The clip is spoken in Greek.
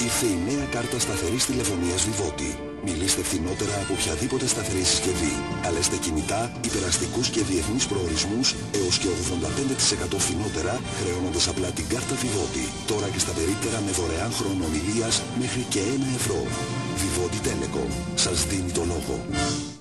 Ήρθε η νέα κάρτα σταθερής τηλεφωνίας Vivotti. Μιλήστε φθηνότερα από οποιαδήποτε σταθερή συσκευή. Καλέστε κινητά, υπεραστικούς και διεθνείς προορισμούς έως και 85% φθηνότερα, χρεώνοντας απλά την κάρτα Vivotti. Τώρα και στα περίπτερα με δωρεάν χρόνο ομιλίας μέχρι και €1. Vivotti Telecom. Σας δίνει το λόγο.